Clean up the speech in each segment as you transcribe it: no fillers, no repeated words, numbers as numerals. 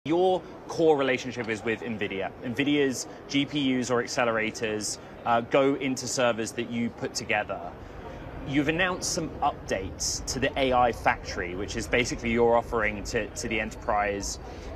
Your core relationship is with Nvidia. Nvidia's GPUs or accelerators go into servers that you put together. You've announced some updates to the AI factory, which is basically your offering to the enterprise.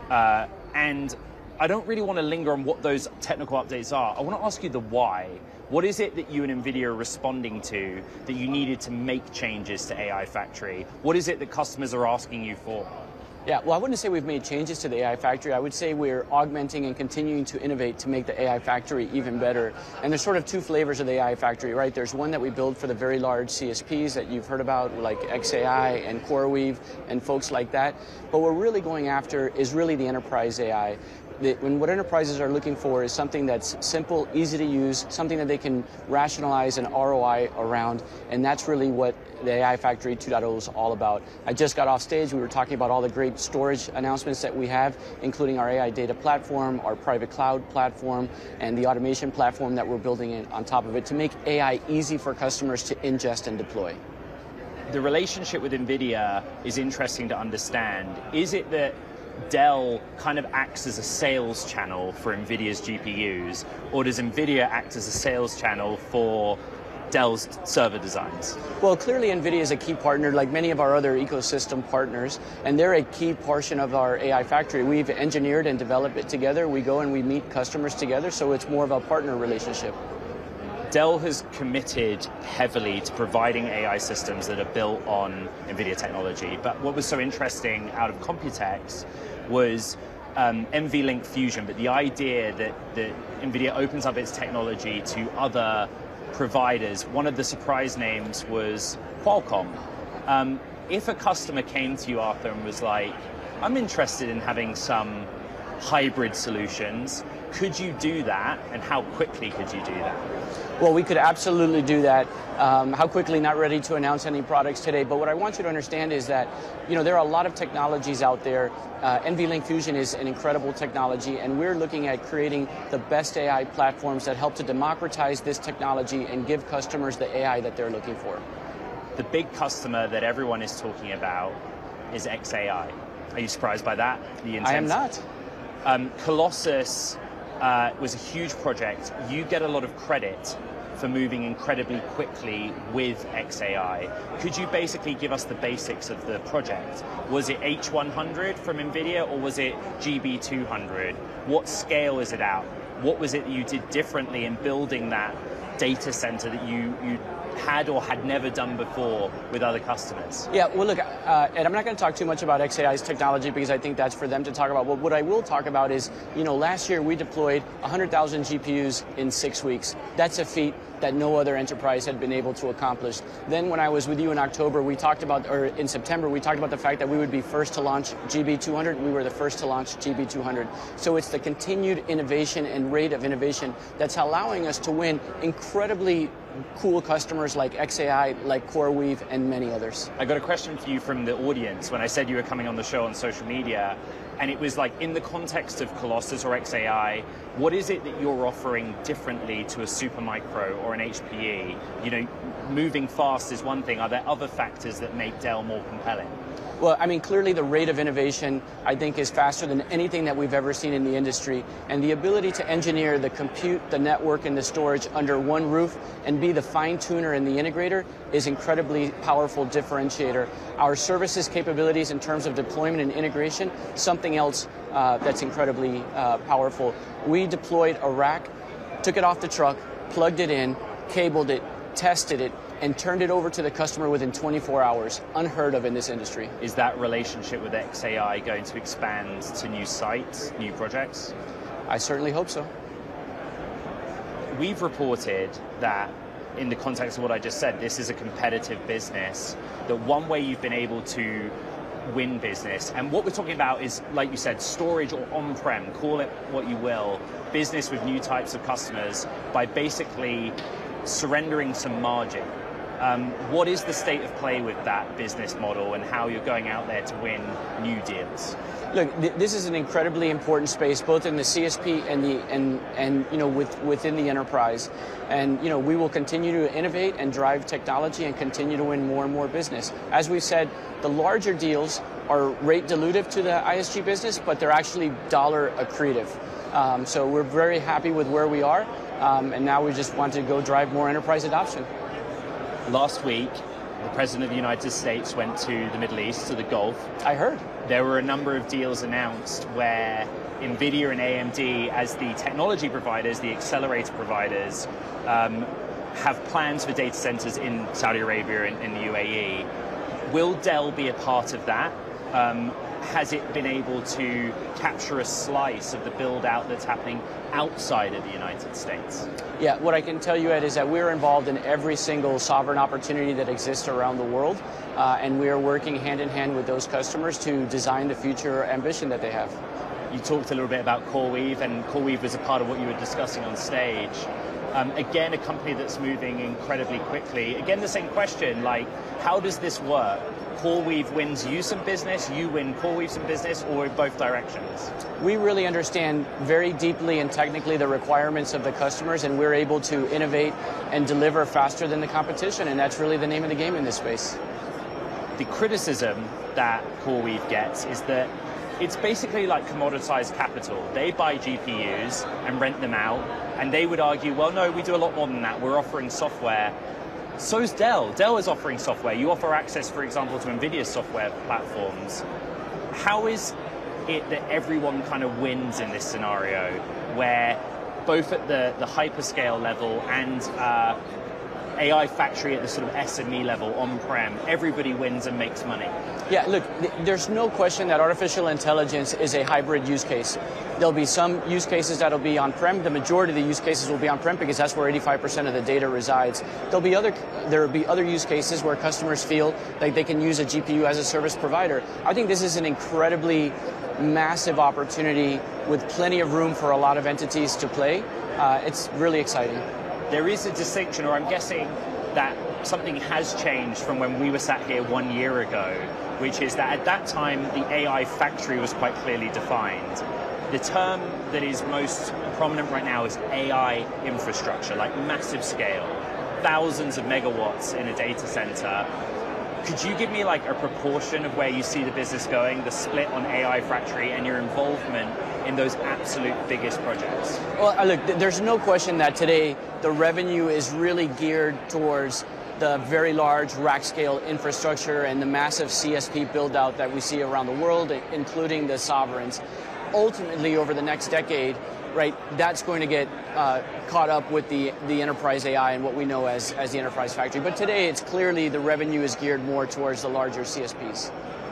And I don't really want to linger on what those technical updates are. I want to ask you the why. What is it that you and Nvidia are responding to that you needed to make changes to AI factory? What is it that customers are asking you for? Yeah, well, I wouldn't say we've made changes to the AI factory. I would say we're augmenting and continuing to innovate to make the AI factory even better. And there's sort of two flavors of the AI factory, right? There's one that we build for the very large CSPs that you've heard about, like xAI and CoreWeave and folks like that. But what we're really going after is really the enterprise AI. What enterprises are looking for is something that's simple, easy to use, something that they can rationalize an ROI around, and that's really what the AI Factory 2.0 is all about. I just got off stage, we were talking about all the great storage announcements that we have, including our AI data platform, our private cloud platform, and the automation platform that we're building on top of it to make AI easy for customers to ingest and deploy. The relationship with Nvidia is interesting to understand. Is it that Dell kind of acts as a sales channel for Nvidia's GPUs, or does Nvidia act as a sales channel for Dell's server designs? Well, clearly Nvidia is a key partner, like many of our other ecosystem partners, and they're a key portion of our AI factory. We've engineered and developed it together. We go and we meet customers together, so it's more of a partner relationship. Dell has committed heavily to providing AI systems that are built on Nvidia technology. But what was so interesting out of Computex was NVLink Fusion, but the idea that Nvidia opens up its technology to other providers. One of the surprise names was Qualcomm. If a customer came to you, Arthur, and was like, I'm interested in having some hybrid solutions, could you do that, and how quickly could you do that? Well, we could absolutely do that. How quickly, not ready to announce any products today, but what I want you to understand is that, there are a lot of technologies out there. NVLink Fusion is an incredible technology, and we're looking at creating the best AI platforms that help to democratize this technology and give customers the AI that they're looking for. The big customer that everyone is talking about is xAI. Are you surprised by that? I am not. Colossus was a huge project. You get a lot of credit for moving incredibly quickly with xAI. Could you basically give us the basics of the project? Was it H100 from Nvidia, or was it GB200? What scale is it at? What was it that you did differently in building that data center that you had or had never done before with other customers? Yeah, well, look, and I'm not going to talk too much about xAI's technology because I think that's for them to talk about. But what I will talk about is, last year we deployed 100,000 GPUs in 6 weeks. That's a feat that no other enterprise had been able to accomplish. Then when I was with you in October, in September, we talked about the fact that we would be first to launch GB200. We were the first to launch GB200. So it's the continued innovation and rate of innovation that's allowing us to win incredibly cool customers like xAI, like CoreWeave, and many others. I got a question for you from the audience when I said you were coming on the show on social media, and it was like, in the context of Colossus or xAI, what is it that you're offering differently to a Supermicro or an HPE? Moving fast is one thing. Are there other factors that make Dell more compelling? Well, I mean, clearly the rate of innovation, I think, is faster than anything that we've ever seen in the industry. And the ability to engineer the compute, the network, and the storage under one roof and be the fine-tuner and the integrator is incredibly powerful differentiator. Our services capabilities in terms of deployment and integration, something else that's incredibly powerful. We deployed a rack, took it off the truck, plugged it in, cabled it, tested it, and turned it over to the customer within 24 hours. Unheard of in this industry. Is that relationship with xAI going to expand to new sites, new projects? I certainly hope so. We've reported that, in the context of what I just said, this is a competitive business, that one way you've been able to win business, and what we're talking about is, like you said, storage or on-prem, call it what you will, business with new types of customers by basically surrendering some margin. What is the state of play with that business model and how you're going out there to win new deals? Look, this is an incredibly important space, both in the CSP and within the enterprise. And we will continue to innovate and drive technology and continue to win more and more business. As we said, the larger deals are rate dilutive to the ISG business, but they're actually dollar accretive. So we're very happy with where we are, and now we just want to go drive more enterprise adoption. Last week, the President of the United States went to the Middle East, to the Gulf. I heard. There were a number of deals announced where Nvidia and AMD, as the technology providers, the accelerator providers, have plans for data centers in Saudi Arabia and in the UAE. Will Dell be a part of that? Has it been able to capture a slice of the build-out that's happening outside of the United States? Yeah, what I can tell you, Ed, is that we're involved in every single sovereign opportunity that exists around the world, and we are working hand in hand with those customers to design the future ambition that they have. You talked a little bit about CoreWeave, and CoreWeave was a part of what you were discussing on stage. Again, a company that's moving incredibly quickly. Again, the same question, like, how does this work? CoreWeave wins you some business, you win CoreWeave some business, or in both directions? We really understand very deeply and technically the requirements of the customers, and we're able to innovate and deliver faster than the competition, and that's really the name of the game in this space. The criticism that CoreWeave gets is that it's basically like commoditized capital. They buy GPUs and rent them out, and they would argue, well, no, we do a lot more than that. We're offering software. So's Dell. Dell is offering software. You offer access, for example, to Nvidia's software platforms. How is it that everyone kind of wins in this scenario, where both at the hyperscale level and AI factory at the sort of SME level, on-prem, everybody wins and makes money? Yeah, look, there's no question that artificial intelligence is a hybrid use case. There'll be some use cases that'll be on-prem. The majority of the use cases will be on-prem because that's where 85% of the data resides. There'll be other use cases where customers feel like they can use a GPU as a service provider. I think this is an incredibly massive opportunity with plenty of room for a lot of entities to play. It's really exciting. There is a distinction, or I'm guessing that something has changed from when we were sat here 1 year ago, which is that at that time, the AI factory was quite clearly defined. The term that is most prominent right now is AI infrastructure, like massive scale, thousands of megawatts in a data center. Could you give me like a proportion of where you see the business going, the split on AI factory and your involvement in those absolute biggest projects? Well, look, there's no question that today the revenue is really geared towards the very large rack scale infrastructure and the massive CSP build out that we see around the world, including the sovereigns. Ultimately, over the next decade, right, that's going to get caught up with the enterprise AI and what we know as the enterprise factory. But today, it's clearly the revenue is geared more towards the larger CSPs.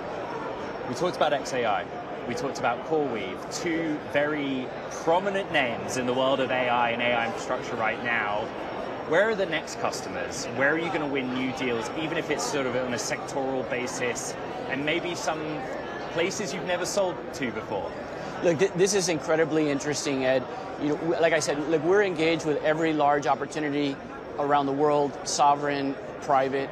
We talked about XAI. We talked about CoreWeave, two very prominent names in the world of AI and AI infrastructure right now. Where are the next customers? Where are you going to win new deals, even if it's sort of on a sectoral basis, and maybe some places you've never sold to before? Look, this is incredibly interesting, Ed. You know, like I said, look, we're engaged with every large opportunity around the world, sovereign, private,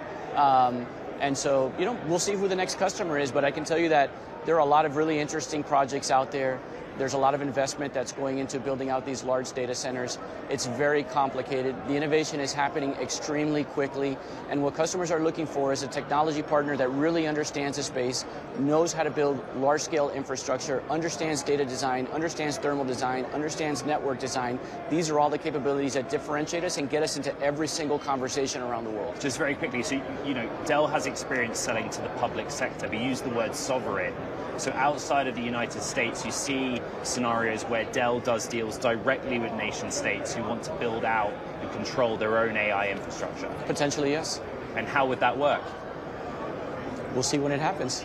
and so, you know, we'll see who the next customer is, but I can tell you that there are a lot of really interesting projects out there. There's a lot of investment that's going into building out these large data centers. It's very complicated. The innovation is happening extremely quickly, and what customers are looking for is a technology partner that really understands the space, knows how to build large-scale infrastructure, understands data design, understands thermal design, understands network design. These are all the capabilities that differentiate us and get us into every single conversation around the world. Just very quickly, so you know, Dell has experience selling to the public sector. We use the word sovereign. So outside of the United States, you see scenarios where Dell does deals directly with nation states who want to build out and control their own AI infrastructure. Potentially, yes. And how would that work? We'll see when it happens.